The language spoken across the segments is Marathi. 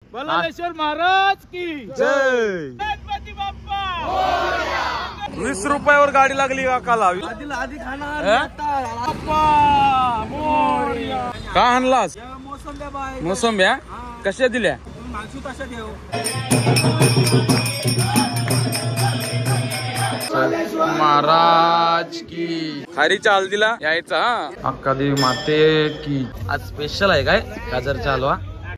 बलालेश्वर महाराज की जय. गणपती बाप्पा. 20 रुपयावर गाडी लागली काकाला. आधी खाणार हा? बाप्पा मोरया. का आणलास? मोसंब्या बाय मोसंब्या कशा दिल्या? माणसू तशा ठेव. महाराज की खारीच्या हल्दीला यायचा. अक्का देवी माते की आज स्पेशल आहे काय गाजरचा हलवा.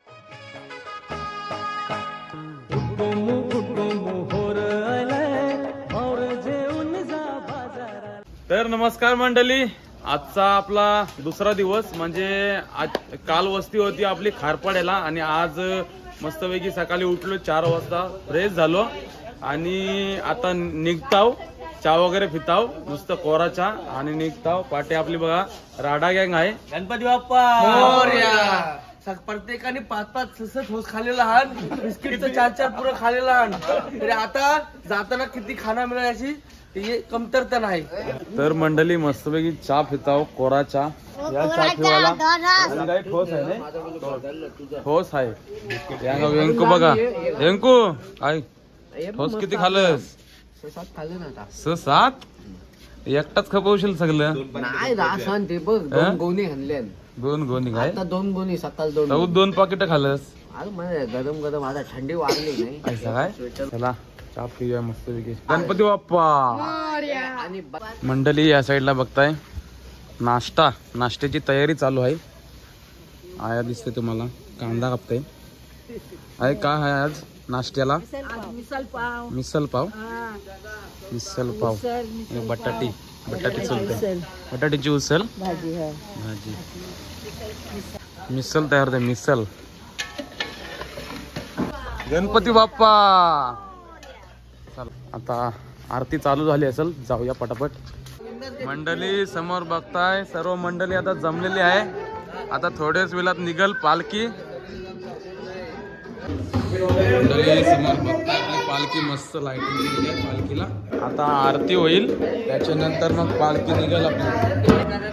तर नमस्कार मंडळी, आजचा आपला दुसरा दिवस म्हणजे आज काल वस्ती होती आपली खारपाड्याला आणि आज मस्तपैकी सकाळी उठलो 4 वाजता, फ्रेश झालो आणि आता निघताव. चहा वगैरे पिताव, नुसतं कोरा चहा आणि निघताव. पाटे आपली बघा राडा गँग आहे. गणपती बाप्पा मोरया. प्रत्येकाने 5-5 6 ठोस खाल्लेला हान, बिस्किटचं 4-4 पुरं खाल्लेला हान. तरी आता जाताना किती खाना मिळायची ती कमतरता नाही. तर मंडळी मस्तपैकी चहा पिताव, कोरा चहा. या चहा पिवायला आणि काही ठोस आहे ना, ठोस आहे. या व्यंकू बघा, व्यंकू काय ठोस किती खाल्लंस? 6-7 खाल्ले ना. 6-7 एकटाच खपवशील सगळं? नाही रासन ते बघ 2 गोणी आणले. 2 गोणी काय? आता 2 गोणी सकाळ 2. 2 पाकिट खाल्लंस? अरे म्हणजे गरम आता थंडी वाढली नाही. ऐसा काय? चला चहा पिऊया मस्त पैकी. गणपती बाप्पा. आणि मंडळी या साईडला बघताय नाश्त्याची तयारी चालू आहे. आया दिसते तुम्हाला, कांदा कापताय. आहे का आहे आज नाश्त्याला? मिसल पाव. मिसल पाव. मिसल पाव. बटाटी चलते. बटाट्याची उसळ भाजी. भाजी. मिसल तयार होते. मिसल. गणपती बाप्पा. आता आरती चालू झाली असेल, जाऊया पटापट. मंडळी समोर बघताय सर्व मंडळी आता जमलेली आहे. आता थोड्याच वेळात निघल पालखी. मंडळी समोर बघताय आपली पालखी मस्त लाइटिंग केलेली आहे पालखीला. आता आरती होईल, त्याच्यानंतर मग पालखी निघल आपली.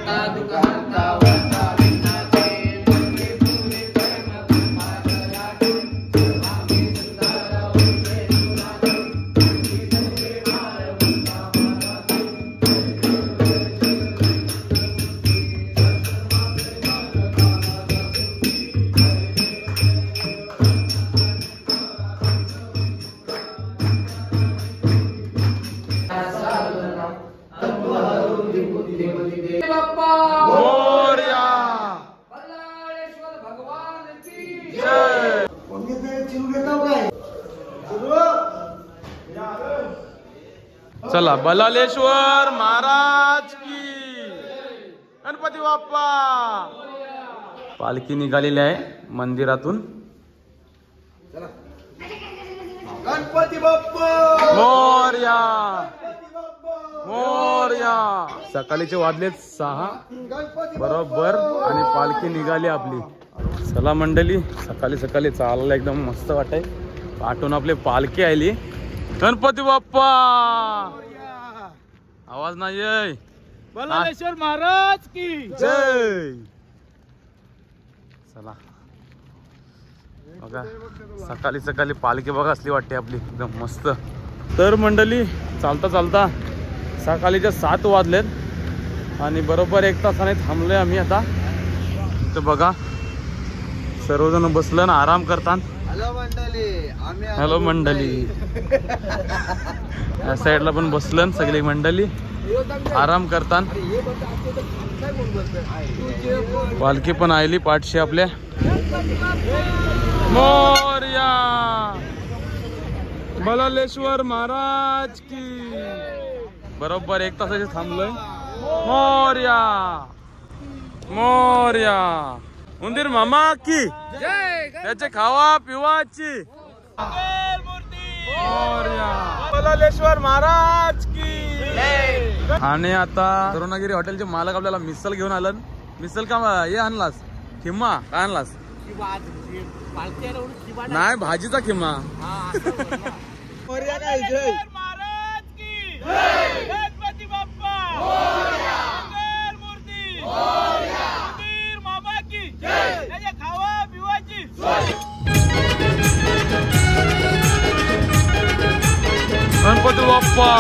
चला बलालेश्वर महाराज की गणपती बाप्पा. पालखी निघालेली आहे मंदिरातून. गणपती बाप्पा मोरया मोरया. सकाळीचे वाजले 6 बरोबर आणि पालखी निघाली आपली. चला मंडळी, सकाळी चालायला एकदम मस्त वाटाय. आठवून आपली पालखी आली. गणपती बाप्पा. आवाज नाही. बलालेश्वर महाराज की जय. चला बघा सकाळी पालखी बघा असली वाटते आपली एकदम मस्त. तर मंडळी चालता सकाळीच्या 7 वाजलेत आणि बरोबर 1 तासाने थांबलोय आम्ही. आता तर बघा सर्वजण बसलं ना आराम करतात. हॅलो मंडळी. या साईडला पण बसलं सगळी मंडळी आराम करतात. पालखी पण आली पाठशी आपल्या. मोरया. बलालेश्वर महाराज की. बरोबर 1 तासाचे थांबलोय. मोरया मोरया. उंदीर मामा की त्याचे खावा पिवाची. बलालेश्वर महाराज की. आणि आता करुणागिरी हॉटेलचे मालक आपल्याला मिसल घेऊन आलं. मिसल का हे आणलास? खिमा काय आणलास? नाही भाजीचा खिमा. गणपती बाप्पा मूर्ती खावा पिवाची. गणपती बाप्पा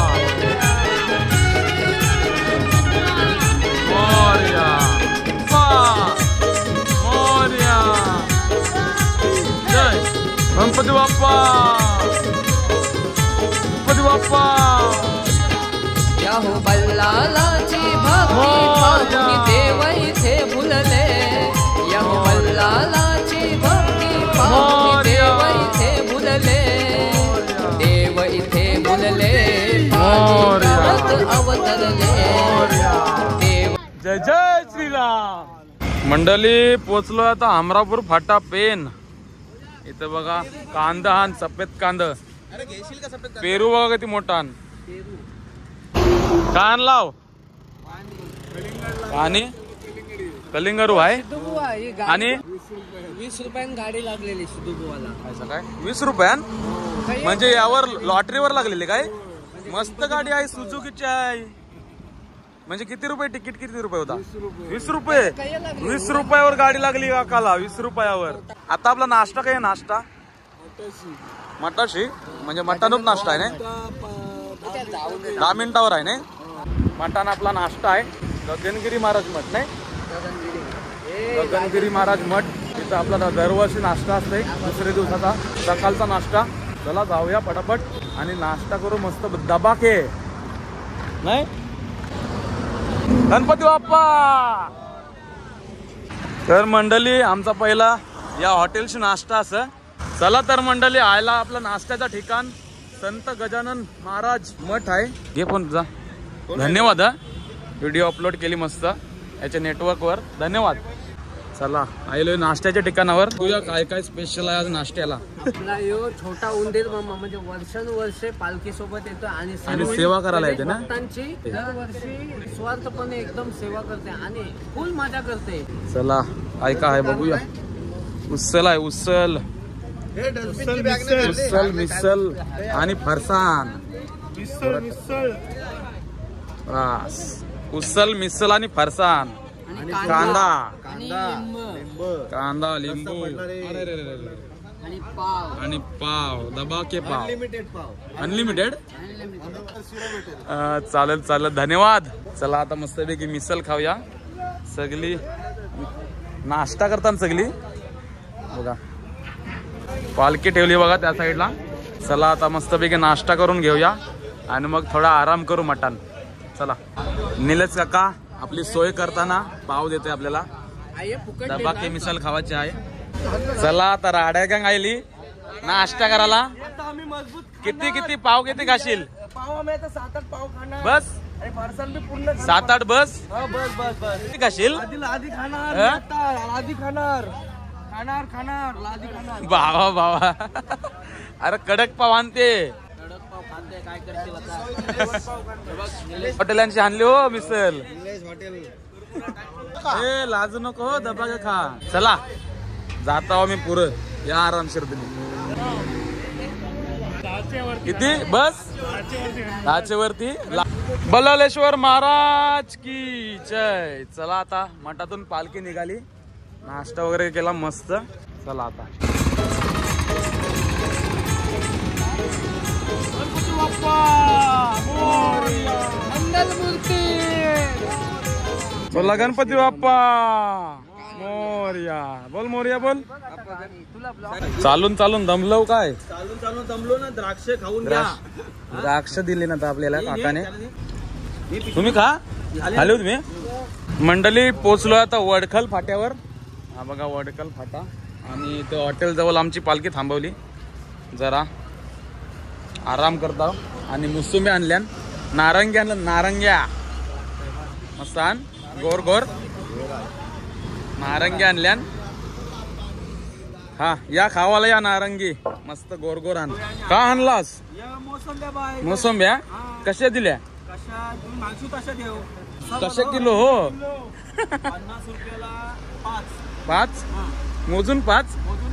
मोरया मोरया जय गणपती बाप्पा गणपती बाप्पा याहू बल्लालाची भक्ती पाहुनी देव इथे भुलले याहू बल्लालाची भक्ती पाहुनी देव इथे भुलले देव इथे भुलले अवतरले देव जय जय श्रीराम। मंडळी पोचलो आता हमरापूर फाटा पेन इथं बघा कांदा हा सफेद कांदा पेरू बघा किती मोठा कान लाव आणि कलिंगरू आहे आणि 20 रुपयान गाडी लागलेली सिद्धूबुवाला काय 20 रुपयान म्हणजे यावर लॉटरीवर लागलेली काय मस्त गाडी आहे सुझुकीची आहे म्हणजे किती रुपये तिकीट किती रुपये होता 20 रुपये 20 रुपयावर गाडी लागली काकाला 20 रुपयावर। आता आपला नाश्ता काय नाश्ता मटाशी म्हणजे मटनच नाश्ता आहे ना 10 मिनिटावर आहे ना मटण आपला नाश्ता आहे गगनगिरी महाराज मठ नाही गगनगिरी महाराज मठ तिथं आपला दरवर्षी नाश्ता असते दुसऱ्या दिवसाचा सकाळचा नाश्ता। चला जाऊया पटापट आणि नाश्ता करू मस्त दबाके नाही गणपती बाप्पा। तर मंडळी आमचा पहिला या हॉटेलची नाश्ता असं चला तर मंडळी आयला आपलं नाश्त्याचं ठिकाण संत गजानन महाराज मठ आहे घे पण जा धन्यवाद व्हिडिओ अपलोड केली मस्त याच्या नेटवर्कवर धन्यवाद। चला आयलो नाश्त्याच्या ठिकाणावर तुझ्या काय काय स्पेशल आहे आज नाश्त्याला आपला यो छोटा उंदीर मामा म्हणजे वर्षानुवर्षे पालखी सोबत येतो आणि सेवा करायला येते ना भक्तांची दरवर्षी निस्वार्थपणे एकदम सेवा करते आणि फुल मजा करते। चला ऐका आहे बघूया उसल आहे उसल उसल मिसल आणि फरसाण बस उसल मिसल आणि फरसाण कांदा कांदा लिंबू आणि पाव दबाके पाव अनलिमिटेड चालेल चालेल धन्यवाद। चला आता मस्तपैकी मिसल खाऊया सगळी नाश्ता करताना सगळी बघा पालखी ठेवली बघा त्या साईडला। चला आता मस्तपैकी नाश्ता करून घेऊया आणि मग थोडा आराम करू मटण। चला निलेश काका आपली सोय करताना पाव देतोय आपल्याला दबाके मिसल खावायची आहे। चला आता राड्या गंग आयली नाश्ता करायला किती किती पाव किती खाशील पाव आम्ही आता 7-8 पाव खाणार बस आणि फरसाण बी पूर्ण 7-8 बस बस बस बस किती खाशील लादी खाणार आता लादी खाणार खाणार खाणार लादी खाणार बाबा बाबा अरे कडक पाव आणते काय करतील आता हॉटेलांची आणली हो मिसल ए लाजू नको हो दबागे खा। चला जाता हो मी पुरं या आरामशीर तुम्ही किती बस 10 वरती बल्लाळेश्वर महाराज की जय। चला आता मठातून पालखी निघाली नाश्ता वगैरे केला मस्त। चला आता मंगलमूर्ती बोला गणपती बाप्पा मोरया बोल मोरया बोल। चालून चालून दमलो काय चालून चालून दमलो ना द्राक्ष खाऊन घ्या द्राक्ष दिली ना आपल्याला काकाने तुम्ही खा आले हो तुम्ही। मंडळी पोचलो आता वडखल फाट्यावर हा बघा वडखल फाटा आणि ते हॉटेल जवळ आमची पालखी थांबवली जरा आराम करता आणि मुसुंबी आणल्या नारंगी आणलं नारंग्या मस्त आण गोर गोर नारंगी आणल्या हा या खावाला या नारंगी मस्त गोर गोर आण का आणलास मोसंब्या कशा दिल्या कशा किलो हो 50 रुपयाला 5 मोजून 5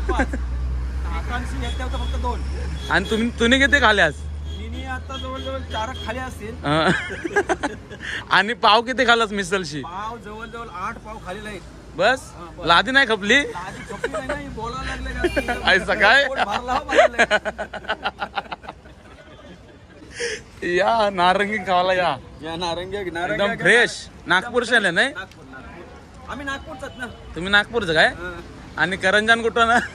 फक्त 2 आणि तुम्ही किती खाल्यास आता जवळजवळ 4 खाली असतील आणि पाव किती खालास मिसलशी पाव जवळजवळ 8 पाव खालेला आहे बस लादी नाही खपली बोलायला लागले ऐसा काय या नारंगी खावाला या नारंगी एकदम फ्रेश. नागपूरचे आले नाही आम्ही नागपूरचाच ना. तुम्ही? नागपूरचं काय? आणि करंजन कुठं ना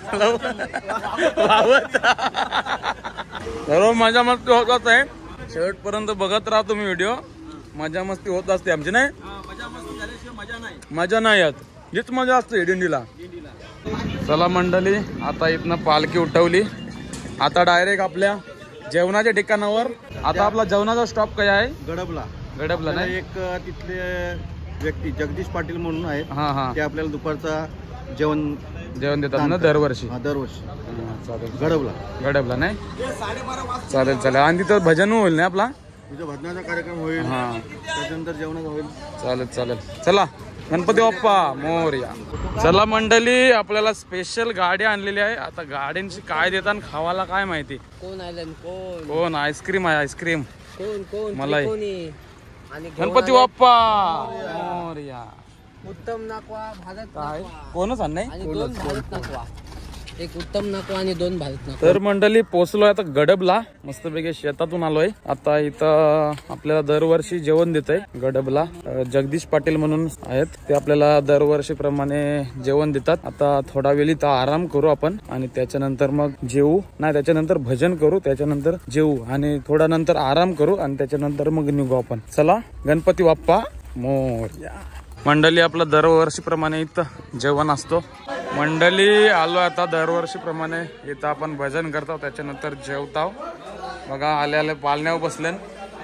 सर्व मजा मस्ती होतच आहे. शेवटपर्यंत बघत राहा तुम्ही व्हिडिओ. मजा मस्ती होत असते आमची नाही. मजा मस्ती झाल्याशिवाय मजा नाही. मजा नाही येत. हीच मजा असते दिंडीला. चला मंडळी, आता इथनं पालखी उठवली. आता डायरेक्ट आपल्या जेवणाच्या ठिकाणावर. आता आपला जेवणाचा स्टॉप काय आहे? गडबला. गडबला नाही. एक तिथले व्यक्ती जगदीश पाटील म्हणून आहेत. हा हा, ते आपल्याला दुपारचा जेवण देतात ना दरवर्षी? दरवर्षी. चालेल. गडबला नाही. चालेल चालेल. आणि तिथं भजन होईल ना आपला? तिथं भजनाचा कार्यक्रम होईल. हा, त्याच्यानंतर जेवणाचा होईल. चालेल चालेल. चला गणपती बाप्पा मोरया. चला मंडळी, आपल्याला स्पेशल गाडी आणलेली आहे. आता गाड्यांची काय देतात खावाला काय माहिती. कोण आलं? कोण कोण? आईस्क्रीम आहे. आईस्क्रीम कोण कोण मलाई. कोणी? आणि गणपती बाप्पा मोरया. उत्तम नाकवा, भारत काय नाकवा. कोणच आण नाही. आणि 2 भारत नाकवा. एक उत्तम नाकवा आणि 2 भारत नाकवा. तर मंडळी पोचलोय आता गडबला. मस्तपैकी शेतातून आलोय. आता इथं आपल्याला दरवर्षी जेवण देत आहे गडबला. जगदीश पाटील म्हणून आहेत, ते आपल्याला दरवर्षी प्रमाणे जेवण देतात. आता थोडा वेळ इथं आराम करू आपण आणि त्याच्यानंतर मग जेवू. नाही, त्याच्यानंतर भजन करू, त्याच्यानंतर जेवू आणि थोडा नंतर आराम करू आणि त्याच्यानंतर मग निघू आपण. चला गणपती बाप्पा मोरया. मंडळी, आपलं दरवर्षी प्रमाणे इथं जेवण असतो. मंडळी आलो आता दरवर्षी प्रमाणे. इथं आपण भजन करतो, त्याच्यानंतर जेवतो. बघा आले आले पालण्यावर बसले.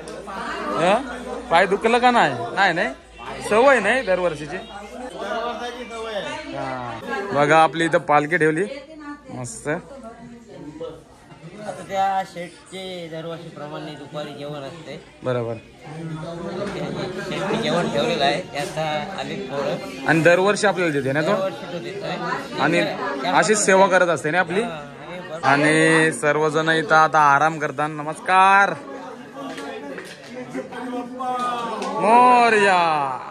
पाय दुखलं का? नाही नाही, सवय नाही दरवर्षीची. बघा आपली इथं पालखी ठेवली मस्त. आता त्या शेटचे दरवर्षी प्रमाणे दुपारी जेवण असते. बरोबर. शेटने जेवण ठेवलेलं आहे, ते आता आले थोडं. आणि दरवर्षी आपल्याला देते ना तो. दरवर्षी तो देत आहे. आणि अशीच सेवा करत असते ना आपली. आणि सर्वजण इथं आता आराम करतात. नमस्कार मोरया.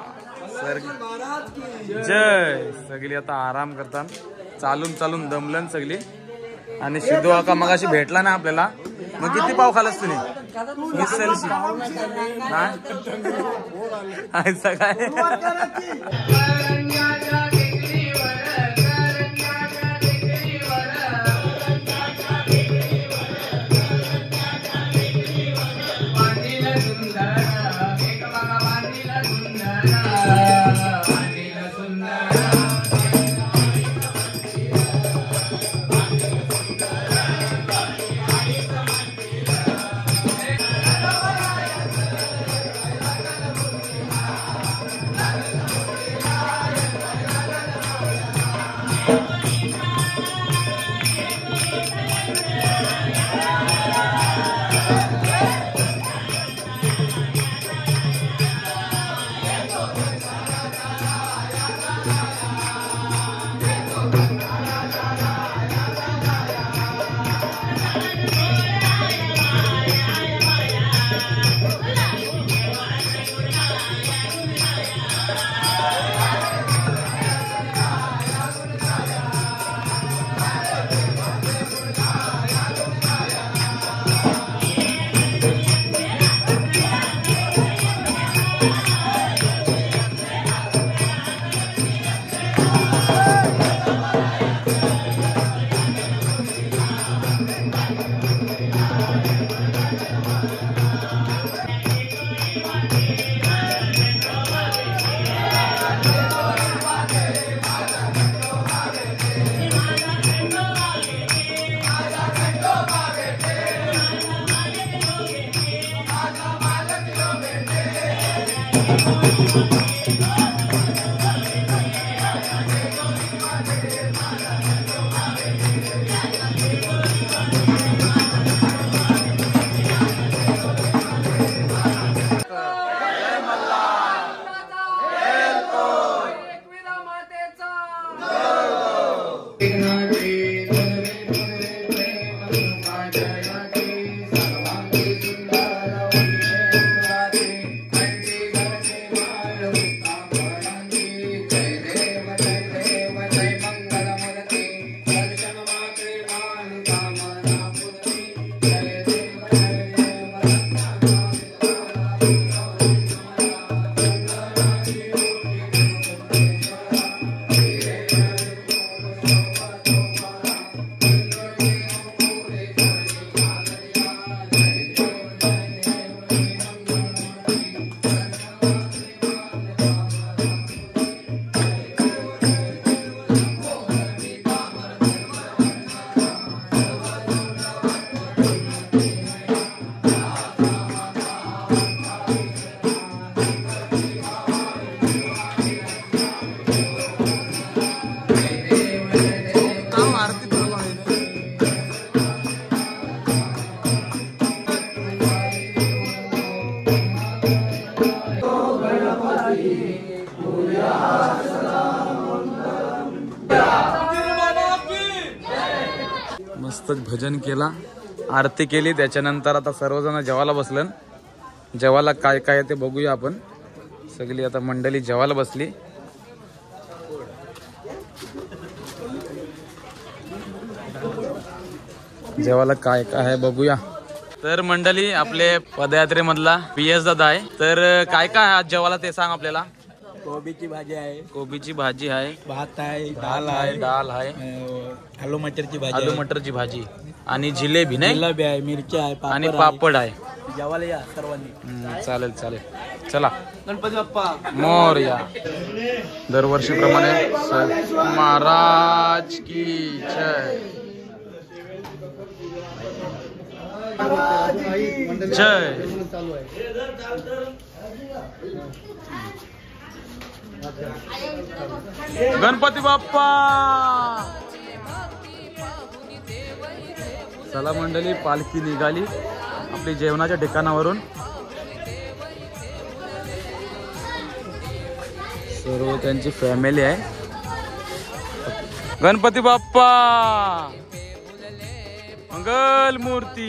जय. सगळी आता आराम करतात. चालून चालून दमलन सगळी. आणि सिद्धू आका मगाशी भेटला ना आपल्याला. मग किती पाव खालास तुम्ही? मिसळशी नाही सगळं. भजन केला, आरती केली, त्याच्यानंतर आता सर्वजण जेवायला बसलं. जेवायला काय काय ते बघूया आपण. सगळी आता मंडळी जेवायला बसली. जेवायला काय काय आहे बघूया. तर मंडळी आपले पदयात्रेमधला PS दादा आहे. तर काय काय आहे आज जेवायला ते सांग आपल्याला. कोबीची भाजी आहे, कोबीची भाजी आहे, भात आहे, डाळ आहे, आलू मटरची भाजी, आलू मटरची भाजी आणि जिलेबी नाही, जिलेबी आहे, मिरची आहे, आणि पापड आहे. जेवायला या सर्वांनी. चालेल चालेल. चला गणपती बाप्पा मोरया. दरवर्षीप्रमाणे महाराज की जय. जय गणपती बाप्पा. चला मंडळी, पालखी निघाली आपली जेवणाच्या ठिकाणावरून. सर्व त्यांची फॅमिली आहे. गणपती बाप्पा मंगल मूर्ती.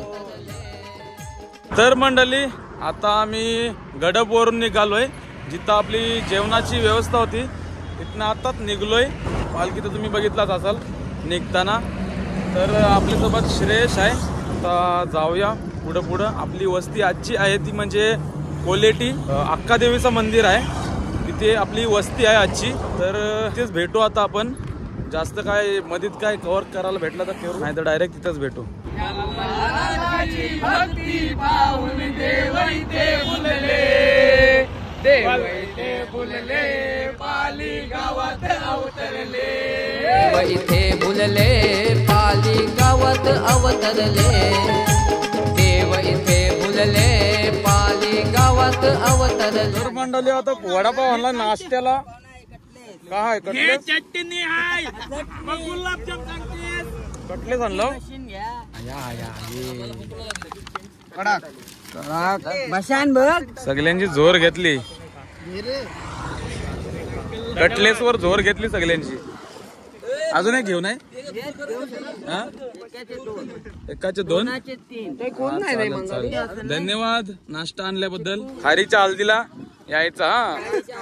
तर मंडळी आता आम्ही गडपवरून निघालोय, जिथं आपली जेवणाची व्यवस्था होती तिथनं आताच निघलोय. पालखी तर तुम्ही बघितलाच असाल निघताना. तर आपल्यासोबत श्रेयश आहे. आता जाऊया पुढं पुढं. आपली वस्ती आजची आहे ती म्हणजे कोलेटी अक्कादेवीचं मंदिर आहे, तिथे आपली वस्ती आहे आजची. तर तिथेच भेटू आता आपण. जास्त काय मधीत काय कव्हर करायला भेटला तर करू, नाही तर डायरेक्ट तिथेच भेटू. पाली गावात अवतरले, इथे बुलले पाली गावात अवतरले. देव इथे बुलले पाली गावात अवतरले. तर मंडळी आता वडापाव आणला नाश्त्याला. काय कटलेस, चटणी आहे, कटलेस आणलं. बसान बघ, सगळ्यांची जोर घेतली, कटलेसवर जोर घेतली सगळ्यांची. अजून एक घेऊ नये, एकाचे दोन. चालेल चालेल, धन्यवाद नाश्ता आणल्याबद्दल. खारीच्या हल्दीला यायचा हा.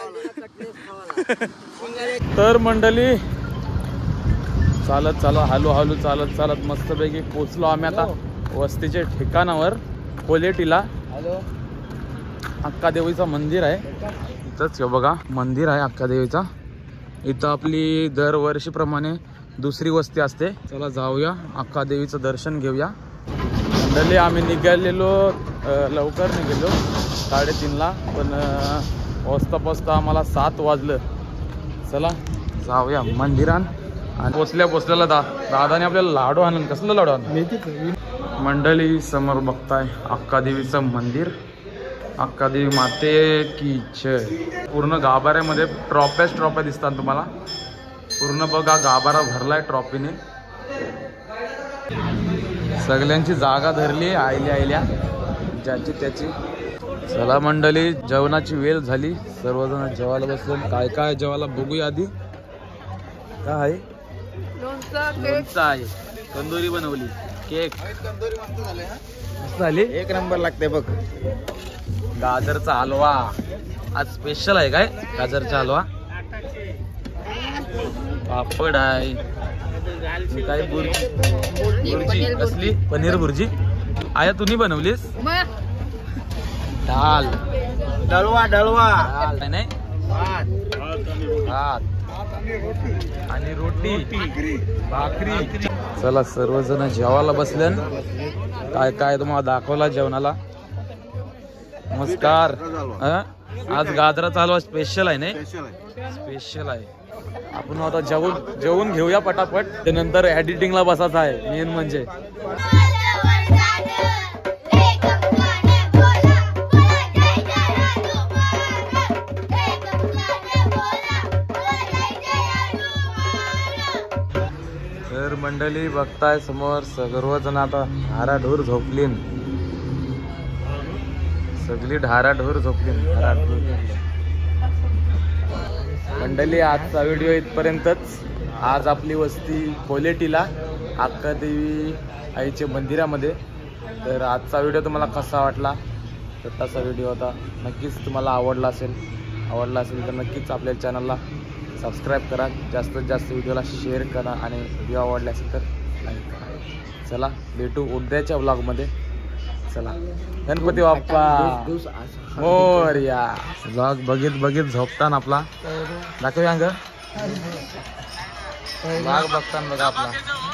तर मंडळी चालत चालत हळूहळू चालत चालत मस्तपैकी पोचलो आम्ही आता वस्तीच्या ठिकाणावर कोलेटीला. अक्कादेवीचं मंदिर आहे इथंच. हे बघा मंदिर आहे अक्कादेवीचा. इथं आपली दरवर्षीप्रमाणे दुसरी वस्ती असते. चला जाऊया अक्कादेवीचं दर्शन घेऊया. मंडळी आम्ही निघालेलो लवकर निघालो 3:30ला, पण पोचता पोचता आम्हाला 7 वाजलं. चला जाऊया मंदिरात. आणि पोचल्याला दादाने आपल्याला लाडू आणलं. कसलं लाडू आणलं मंडळी? समोर बघताय अक्कादेवीचं मंदिर. अक्कादेवी माते की जय. पूर्ण गाभाऱ्यामध्ये ट्रॉफ्या दिसतात तुम्हाला. पूर्ण बघा गाभारा भरलाय ट्रॉफीने. सगळ्यांची जागा धरली आयल्या ज्याची त्याची. चला मंडळी, जेवणाची वेळ झाली. सर्वजण जेवायला बसलो. काय काय जेवायला बघूया आधी. काय आहे? लोणचं आहे, तंदुरी बनवली, केक मस्त झाली, एक नंबर लागते बघ. गाजरचा हलवा आज स्पेशल आहे. काय गाजरचा हलवा, पापड आहे, काय भुर्जी कसली, पनीर भुर्जी. आया तुम्ही बनवलीस? डाल डळवा नाही, भात आणि रोटी भाकरी. चला सर्वजण जेवायला बसल्यान. काय काय तुम्हाला दाखवला जेवणाला. नमस्कार. आज गाजराचा हलवा स्पेशल आहे नाही, स्पेशल आहे. आपण आता जेवून घेऊया पटापट. त्यानंतर एडिटिंगला बसायचं आहे मेन म्हणजे. तर मंडळी बघताय समोर सर्वजण आता ढाराढोर झोपली. सगळी ढाराढोर झोपली. मंडळी आजचा व्हिडिओ इथपर्यंतच. आज आपली वस्ती कोलेटीला अक्कादेवी आईच्या मंदिरामध्ये. तर आजचा व्हिडिओ तुम्हाला कसा वाटला, तर तसा व्हिडिओ होता. नक्कीच तुम्हाला आवडला असेल तर नक्कीच आपल्या चॅनलला सबस्क्राईब करा, जास्तीत जास्त व्हिडिओला शेअर करा आणि व्हिडिओ आवडला असेल तर लाईक करा. चला भेटू उद्याच्या व्लॉगमध्ये. चला गणपती बाप्पा मोरया. व्लॉग बघित झोपताना आपला दाखवूया व्लॉग बघताना बघा आपला